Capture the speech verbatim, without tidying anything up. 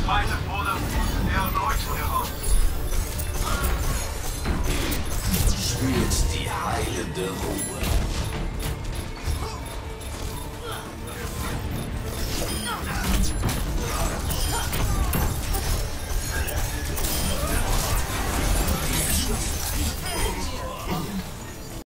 Zweite wurde erneut heraus. Spürt die heilende Ruhe.